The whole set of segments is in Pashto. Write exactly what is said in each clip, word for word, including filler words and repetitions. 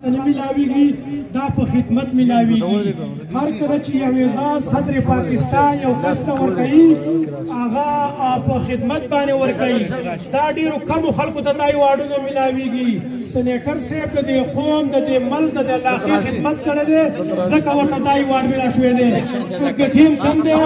ملاویږي دا په خدمت ملاویږي هر کله چې یو اعزاز صدر پاکستان یو کس ته ورکوي هغه په خدمت باندې ورکوي دا ډېرو کمو خلکو ته دا ایوارډونه ملاویږي سینیټر صاحب د دې قوم د دې ملک د علاقې خدمت کړی دی ځکه ورته دا ایوارډ ملا شوی دی څوک ټیم کم دی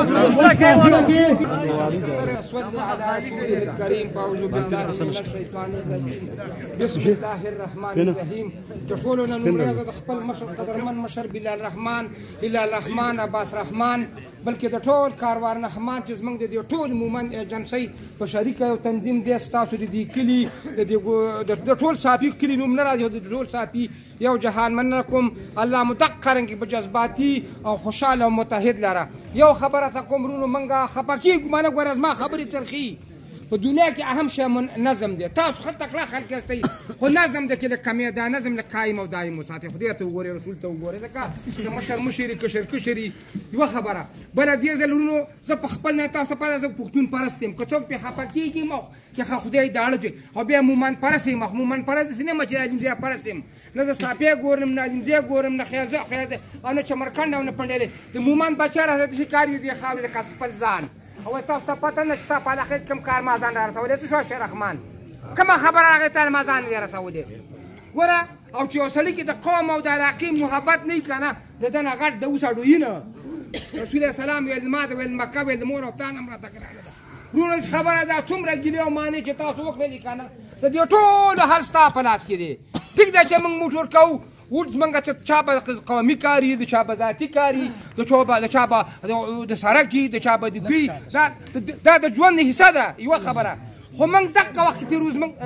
بسم الله الرحمن الرحیم ټولونه نومره د خپل مشر قدرمن مشر بلال رحمان بلال رحمان عباس رحمان بلکې د ټول کاروان رحمان چې زموږ د دې ټول مومن ایجنسۍ په شریکه یو تنظیم دی ستاسو د دې کلي د ټول صافي کلي نوم نه راځي د ټول صافي یو جهان مننه کوم الله مدق رنګ په جذباتي او خوشحاله او متحد لره یو خبره ته کوم رونو منګه خپه کېږو ما نه ګوره زما خبرې ترخي په دنیا کې اهم شی نظم دی تاسو خط تکړه خلک یاستئ خو نظم د کې لږ کمې دا نظم لږ قایم او دایم وساتئ خدای ته وګورئ رسول ته وګورئ ځکه چې مشر مشري کشر کشري یوه خبره بله دې ځل ورونو زه په خپل نه تاسو پته زه پښتون پرست یم که څوک پرې خفه کېږي مو چې خدای داړه دی او بیا مومن پرست یم مومن پرست داسې نه یم چې ناظم ضیا پرست یم نه زه صافی ګورم ناظم ضیا ګورم نه خیازه خیازه او نه چمرکنډ او نه پنډېلې د مومن بچه راته داسې کار دي دې خاورې لکه خپل ځان او تاسو ته پته نه چې ستا په علاقه کې کوم کار مازان را رسولی څه شو شیر رحمان کومه خبره هغې ته مازان یې رسولی ګوره او چې یو سړي کې د قوم او د علاقې محبت نه وي که نه د ده نه غټ د اوس اډوي نه رسول سلام ویل ما ته ویل مکه ویل د مور او پلان هم راته ګرانه ده وروڼه خبره ده څومره ګیلې او مانې چې تاسو وکړلې که نه د دې ټولو حل ستا په لاس کې دی ټیک ده چې موږ موټر کوو وټ منګه چې چا به قومي کاري د چا به ذاتي کاري د چا به د چا به د سړک د چا به د کوي دا د ژوند حصه ده یوه خبره خو موږ دقه وخت کې تېروز موږ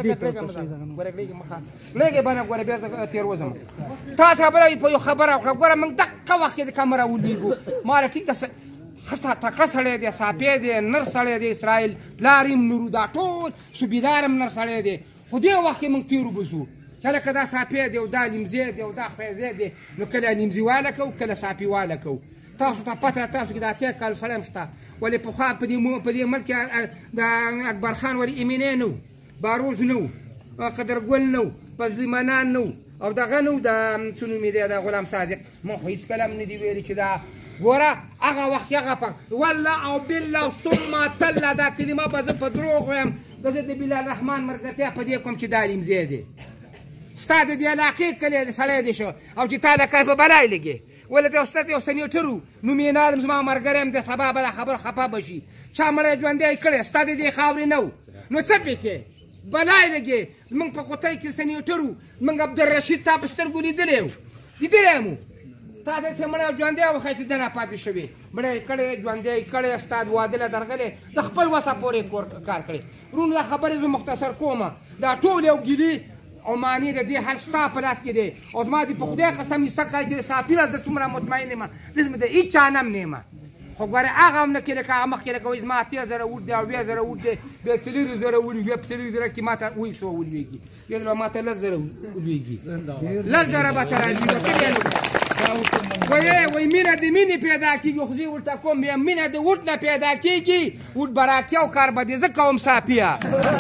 لږې بانه ګوره بیا زه تېروزم تا خبره په یو خبره وکړه ګوره موږ دقه وخت کې د کمره ولېږو ما له ټیک ده ښه تکړه سړی دی صافی دی نر سړی دی اسرائیل پلار یم نورو دا ټول صوبیدار هم نر سړی دی خو دې وخت کې موږ تېرو بزو چې لکه دا صافی دی او دا نیمزی دی او دا خویزی دی نو کله نیمزي واله کوو کله صافي واله کوو تاسو ته پته تاسو کې د اتیا کال سړی هم شته ولې پخوا په دې ملک کې د اکبر خان ولې ایمینی نه و باروز نه و قدرګل نه و فضلي منان نه و او دغه نه و د څه نوم یې دی د غلام صادق ما خو هېڅکله هم نه دي ویلي چې دا ګوره هغه وخت هغه په والله او بالله ثم تله دا کلمه به زه په دروغ وایم که زه د بلال رحمان ملګرتیا په دې کوم چې دا نیمزی دی ستا د دې علاقې کلی سړی دی شو او چې تا له کار په بلای لګې ولې د استاد یو سنیټر و نوم یې نالم زما ملګری یم دی سبا به دا خبر خفه به شي چا مړی ژوندی کړی ستا د دې خاورې نه و نو څه پکې بلای لګې زموږ په قوطۍ کې سنیټر و موږ عبدالرشید تا په سترګو لیدلی و لیدلی یم تا داسې مړی ژوندی وښی چې ده راپاتې شوې مړی یې کړی ژوندی یې کړی ستا د واده له درغلی د خپل وسه پورې کار کړی وروڼو دا خبرې زه مختصر کومه دا ټول یو ګیلي او معنی د دې حل ستا په لاس کې دی او زما دې په خدای قسم ایسته کړی چې د صافي نه زه څومره مطمئن یم داسې مې د هېچ چا نه م نه یم خو ګورې هغه هم نه کې لکه هغه مخکې لکه وایي زما اتیا زره وټ دی او اویا زره وټ دی بیا څلېرو زره ولي بیا په څلېرو زره کې ما ته اووه سوه ولوېږي بیا به ما ته لس زره ولوېږي لس زره به ته راځي وایي وایي مینه د مینې پیدا کېږي خو زه یې ورته کوم بیا مینه د وټ نه پیدا کېږي وټ به راکړي او کار به دې زه کوم صافیه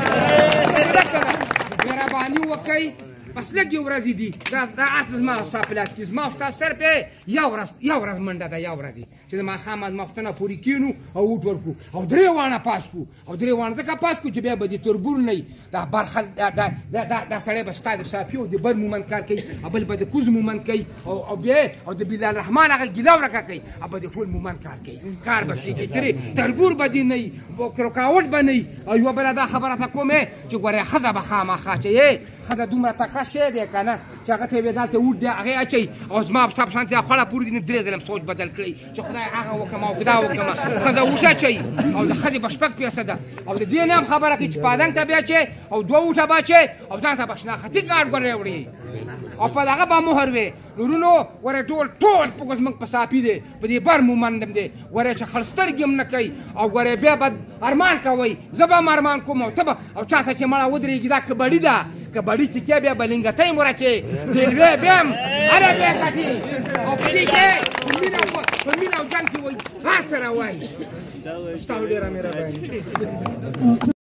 مهرباني وکئ بس لږې ورځې دي دا دا هر زما او ستا په لاس کې زما او ستا صرف یو ورځ یو ورځ منډه ده یو ورځې چې د ماښام ماخوستنه پورې کښېنو او وټ ورکړو او درې واڼه پاس کړو او درې واڼه ځکه پاس کړو چې بیا به دې تربور نه وي دا برخل دا سړی به ستا د صافي او د بر مومند کار کوي او بل به د کوز مومند کوي او بیا او د بلال رحمان هغه ګیله ورکه کوي او به د ټول مومند کار کوي کار به کېږي درې تربور به دې نه وي رکاوټ به نه وي او یوه بله دا خبره ته کوم چې ګورې ښځه به خامخا چې یې ښځه دومره تکړه شی دی که نه چې هغه ته یې بیا دلته وټ دی هغې اچوي او زما ستا په شان چې خوړه پورې دي نه درې ځله سوچ بدل کړئ چې خدای هغه وکړم او که دا وکړم ښځه وټ اچوي او د ښځې به شپږ پیسه ده او د دې نه هم خبره کوي چې پالنګ ته به اچوي او دوه وټه به اچوي او ځان ته به شناختي کارډ ګورې وړي او په دغه به مهر وي ورونو ورې ټول ټول په زموږ په صافي دی په دې بر مومند هم دی ورې چې خړ سترګې هم نه کوي او ورې بیا به ارمان کوئ زه به هم ارمان کوم او ته به او چا ته چې مړه ودرېږي دا کبډي ده کبډي چې کې بیا به لنګتۍ م ورچې ډېلوې بیا هم هره بیا کټي او په دې کې په مینه او جنګ کې وایي هر څه راوایي ستا ډېره مهرباني